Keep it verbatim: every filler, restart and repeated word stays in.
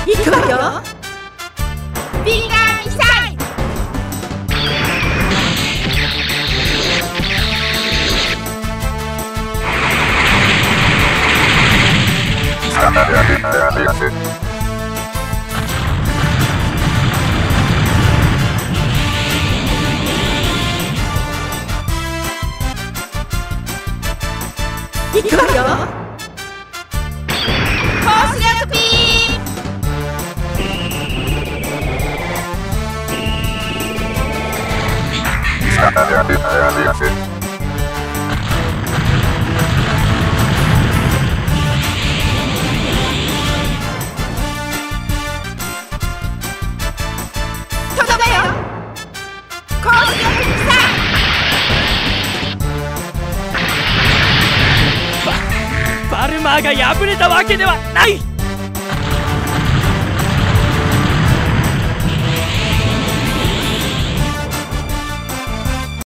行くわよ。ビガミサイル。行くわよ。コース力ピー。とどめよ。コース力ピサイ。 バルマーが敗れたわけではない。